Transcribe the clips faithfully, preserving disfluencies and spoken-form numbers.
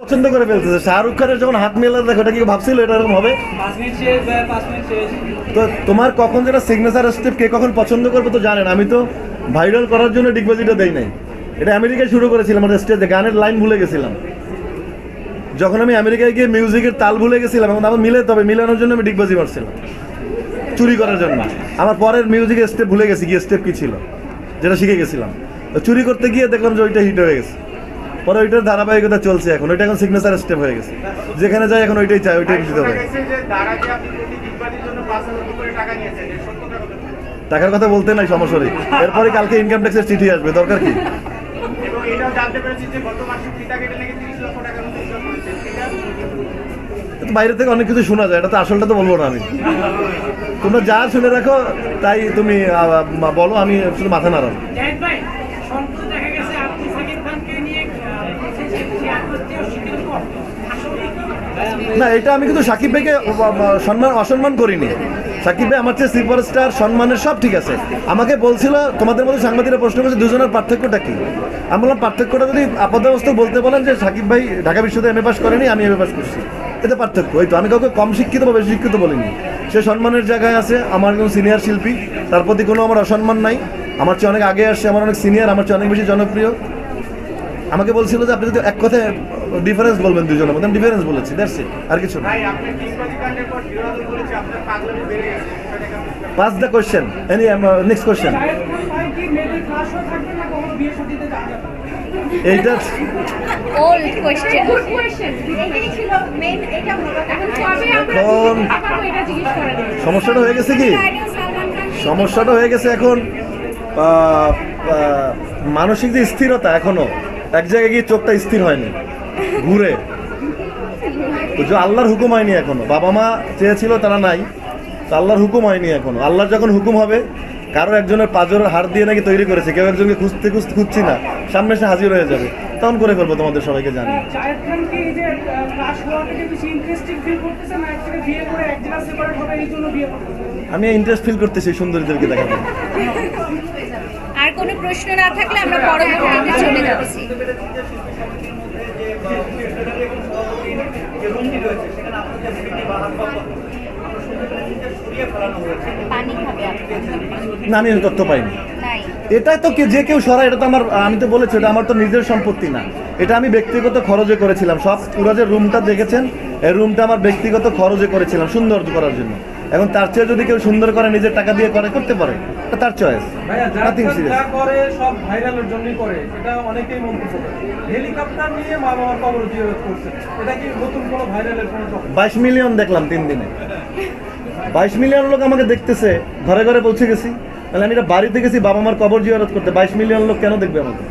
পছন্দ করে ফেলতেছে। শাহরুখ খানের যখন হাত মেলা দেখো, এটা কি ভাবছিল এটা এরকম হবে? তো তোমার কখন যেটা সিগনেচার স্টেপ কে কখন পছন্দ করবে তো জানেন। আমি তো ভাইরাল করার জন্য ডিগবাজিটা দেই নাই, এটা আমেরিকায় শুরু করেছিলাম। আমার স্টেজে গানের লাইন ভুলে গেছিলাম, যখন আমি আমেরিকায় গিয়ে মিউজিকের তাল ভুলে গেছিলাম, এখন আমার মিলে তবে মিলানোর জন্য আমি ডিগবাজি মারছিলাম চুরি করার জন্য। আমার পরের মিউজিকের স্টেপ ভুলে গেছি, গিয়ে স্টেপ কী ছিল যেটা শিখে গেছিলাম, চুরি করতে গিয়ে দেখলাম যে ওইটা হিট হয়ে গেছে। পরে ওইটার ধারাবাহিকতা চলছে, এখন ওইটা এখন সিগনেচার স্টেপ হয়ে গেছে, যেখানে যাই এখন ওইটাই চাই, ওইটাই দিতে হবে। টাকার কথা বলতে নাই সমস্যা নেই, এরপরে কালকে ইনকাম ট্যাক্সের চিঠি আসবে, দরকার কি? বাইরে থেকে অনেক কিছু শোনা যায়, এটা তো আসলটা তো বলবো না আমি। তোমরা যা শুনে রাখো তাই তুমি বলো, আমি শুধু মাথা নাড়াম। না, এটা আমি কিন্তু সাকিব ভাইকে সম্মান অসম্মান করিনি। সাকিব ভাই আমার চেয়ে সুপারস্টার, সম্মানের সব ঠিক আছে। আমাকে বলছিল তোমাদের মধ্যে সাংবাদিকরা প্রশ্ন করছে দুজনের পার্থক্যটা কি। আমি বললাম পার্থক্যটা যদি আপাতবস্থায় বলতে বলেন যে সাকিব ভাই ঢাকা বিশ্ববিদ্যালয়ে এম এ পাস করেনি, আমি এম এ পাস করছি, এটা পার্থক্য। ওই তো, আমি কাউকে কম শিক্ষিত বা বেশি শিক্ষিত বলিনি। সে সম্মানের জায়গায় আছে, আমার কোনো সিনিয়র শিল্পী, তার প্রতি কোনো আমার অসম্মান নাই। আমার চেয়ে অনেক আগে আসছে, আমার অনেক সিনিয়র, আমার চেয়ে অনেক বেশি জনপ্রিয়। আমাকে বলছিল যে আপনি যদি এক কথায় ডিফারেন্স বলবেন দুজনের মধ্যে, আমি ডিফারেন্স বলেছি, দ্যাটস ইট, আর কিছু না। Pass the question, any next question. এইটা ওল্ড কোয়েশ্চেন, গুড কোয়েশ্চেন, এটাই ছিল মেইন। এটা এখন এটা জিজ্ঞেস করে দিই, সমস্যাটা হয়ে গেছে কি, সমস্যাটা হয়ে গেছে এখন মানসিক যে স্থিরতা, এখনো এক জায়গায় গিয়ে চোখটা স্থির হয়নি, ঘুরে। তো যে আল্লাহর হুকুম হয়নি এখনো, বাবা মা চেয়েছিল তারা নাই, তো আল্লাহর হুকুম হয়নি এখনো। আল্লাহর যখন হুকুম হবে, কারো একজনের পাঁজরের হাড় দিয়ে নাকি তৈরি করেছে, কেউ একজনকে খুঁজতে খুঁজতে খুঁজছি না, সামনে এসে হাজির হয়ে যাবে, তখন করে ফেলবো, তোমাদের সবাইকে জানি। আমি ইন্টারেস্ট ফিল করতেছি সুন্দরীদেরকে দেখাবো। আর কোনো প্রশ্ন না থাকলে আমরা পরবর্তীতে চলে যাচ্ছি। না, আমি তথ্য পাইনি। এটা তো যে কেউ সরাই, এটা তো আমার, আমি তো বলেছি এটা আমার তো নিজের সম্পত্তি না, এটা আমি ব্যক্তিগত খরচে করেছিলাম। সব পুরো যে রুমটা দেখেছেন, এই রুমটা আমার ব্যক্তিগত খরচে করেছিলাম সুন্দর করার জন্য। এখন তার চেয়ে যদি কেউ সুন্দর করে, নিজের টাকা দিয়ে করে, করতে পারে, এটা তার চয়েস। Nothing serious. সব ভাইরালের জন্যই করে, এটা অনেকেই মন্তব্য করে। হেলিকপ্টার নিয়ে মা বাবার কবর জিয়ারত করছে, এটা কি নতুন কোনো ভাইরালের কোনো? বাইশ মিলিয়ন দেখলাম তিন দিনে, বাইশ মিলিয়ন লোক আমাকে দেখতেছে, ঘরে ঘরে পৌঁছে গেছি। তাহলে আমি এটা বাড়িতে গেছি বাবা মার কবর জিয়ারত করতে, বাইশ মিলিয়ন লোক কেন দেখবে আমাকে?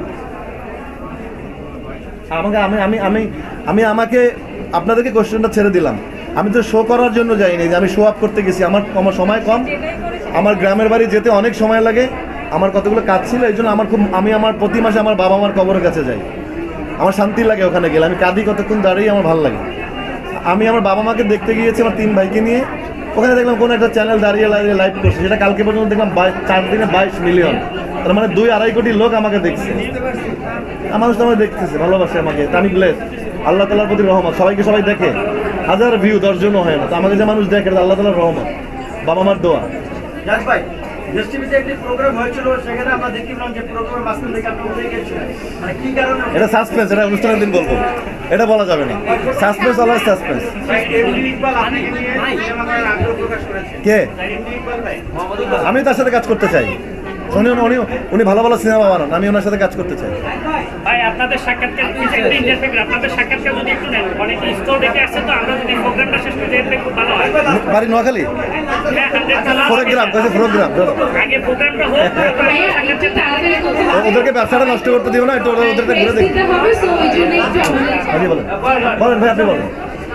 আমাকে আমি আমি আমি আমি আমাকে আপনাদেরকে কোশ্চেনটা ছেড়ে দিলাম। আমি তো শো করার জন্য যাইনি যে আমি শো আপ করতে গেছি। আমার আমার সময় কম, আমার গ্রামের বাড়ি যেতে অনেক সময় লাগে, আমার কতগুলো কাজ ছিল, এই জন্য আমার খুব, আমি আমার প্রতি মাসে আমার বাবা মার কবরের কাছে যাই, আমার শান্তি লাগে ওখানে গেলে। আমি কাঁদি কতক্ষণ দাঁড়িয়ে, আমার ভালো লাগে। আমি আমার বাবা মাকে দেখতে গিয়েছি আমার তিন ভাইকে নিয়ে, ওখানে দেখলাম কোনো একটা চ্যানেল দাঁড়িয়ে দাঁড়িয়ে লাইভ করছে, সেটা কালকে পর্যন্ত দেখলাম চার দিনে বাইশ মিলিয়ন, তার মানে দুই আড়াই কোটি লোক আমাকে দেখছে। মানুষ তো আমাকে দেখতেছে, ভালোবাসে আমাকে, আমি ব্লেস, আল্লাহ তাআলার প্রতি রহমত। সবাইকে সবাই দেখে, হাজার ভিউ দশজনও হয় না, তো আমাকে যে মানুষ দেখে আল্লাহ তাআলার রহমত, বাবা মার দোয়া। ভাই, দেশ টিভিতে একটি প্রোগ্রাম হয়েছিল, সেখানে আমরা দেখলাম যে প্রোগ্রামের মাঝখান থেকে আপনি উঠে গেছিলেন, মানে কি কারণে? এটা সাসপেন্স, এটা অনুষ্ঠানের দিন বলবো, এটা বলা যাবে না। Suspense, always suspense. কে? আমি তার সাথে কাজ করতে চাই। উনি উনি উনি ভালো ভালো সিনেমা বানান, আমি ওনার সাথে কাজ করতে চাই। ভাই, আপনাদের সাক্ষাৎকার আপনাদের সাক্ষাৎকার যদি একটু নেন, অনেক স্টোর দেখে আসছে, তো আমরা যদি প্রোগ্রামটা শেষ করতে পারি খুব ভালো হয়। বাড়ি নোয়াখালী, প্রোগ্রাম কাছে প্রোগ্রাম আগে প্রোগ্রামটা হোক, ওদেরকে ব্যবসাটা নষ্ট করতে দিব না, একটু ওদেরকে ঘুরে দেখি। বলেন বলেন ভাই, আপনি বলেন।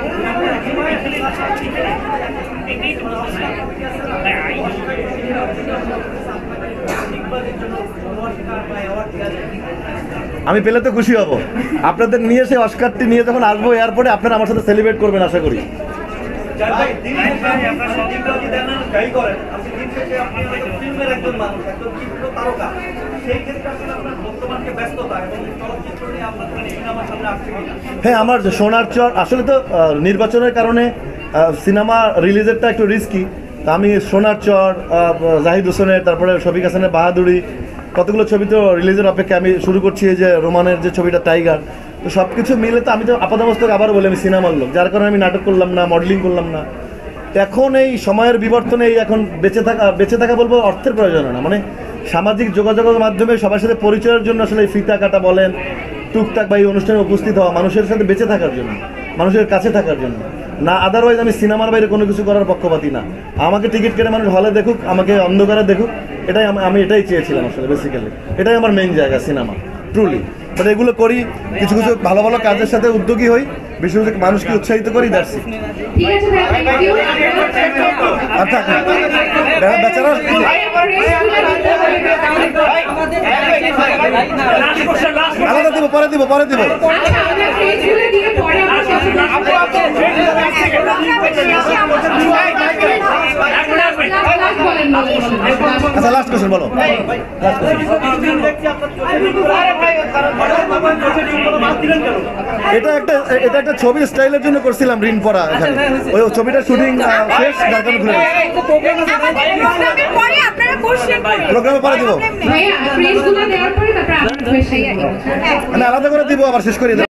আমি পেলে তো খুশি হব। আপনাদের নিয়ে সেই অস্কারটি নিয়ে যখন আসবো এয়ারপোর্টে, আপনারা আমার সাথে সেলিব্রেট করবেন আশা করি। হচ্ছে যে আপনি একজন ফিল্মের একজন মানুষ, একজন চিত্র তারকা, সেই ক্ষেত্রে আসলে আপনার বর্তমান যে ব্যস্ততা এবং চলচ্চিত্র নিয়ে আপনার মানে সিনেমার সামনে আসছে কিনা? হ্যাঁ, আমার যে সোনার চর আসলে তো আহ, নির্বাচনের কারণে সিনেমা রিলিজেরটা একটু রিস্কি। তা আমি সোনার চর, আহ, জাহিদ হোসেনের, তারপরে শফিক হাসানের বাহাদুরি, কতগুলো ছবি তো রিলিজের অপেক্ষা আমি শুরু করছি। এই যে রোমানের যে ছবিটা টাইগার, তো সব কিছু মিলে তো আমি তো আপাতমস্তক আবারও বলি আমি সিনেমার লোক, যার কারণে আমি নাটক করলাম না, মডেলিং করলাম না। এখন এই সময়ের বিবর্তনে এই এখন বেঁচে থাকা বেঁচে থাকা বলবো অর্থের প্রয়োজন হয় না, মানে সামাজিক যোগাযোগের মাধ্যমে সবার সাথে পরিচয়ের জন্য আসলে এই ফিতা কাটা বলেন, টুকটাক বা এই অনুষ্ঠানে উপস্থিত হওয়া, মানুষের সাথে বেঁচে থাকার জন্য, মানুষের কাছে থাকার জন্য না। আদারওয়াইজ আমি সিনেমার বাইরে কোনো কিছু করার পক্ষপাতী না। আমাকে টিকিট কেটে মানুষ হলে দেখুক, আমাকে অন্ধকারে দেখুক, এটাই আমি আমি এটাই চেয়েছিলাম আসলে বেসিক্যালি। এটাই আমার মেইন জায়গা সিনেমা, ট্রুলি। বাট এগুলো করি, কিছু কিছু ভালো ভালো কাজের সাথে উদ্যোগী হই, বেশি বেশি মানুষকে উৎসাহিত করি, দ্যাটস ইট। ঠিক আছে ভাই, থ্যাংক ইউ। আচ্ছা, বে- বেচারা লাস্ট কোশ্চেন লাস্ট আলাদা দিব, পরে দিব, পরে দিব। আচ্ছা, আমরা ফ্রেন্ডসগুলো দিয়ে পরে আমরা কথা বলবো। লাস্ট বলেন, বলেন, বলেন। আচ্ছা, লাস্ট কোশ্চেন বলো। দেখছি আপনার চোখে এটা একটা এটা একটা ছবির স্টাইলের জন্য করছিলাম, ঋণ পড়া এখানে। ওই ছবিটার শুটিং শেষ, যার কারণে ঘুরে গেছি। আমাদের প্রোগ্রামের পরে আপনারা কোশ্চেন করুন। প্রোগ্রামে পরে দিব, ভাইয়া ফ্রেন্ডসগুলো দেওয়ার পরে তারপর আমরা ভাইয়া মানে আলাদা করে দিব, আবার শেষ করে দিব।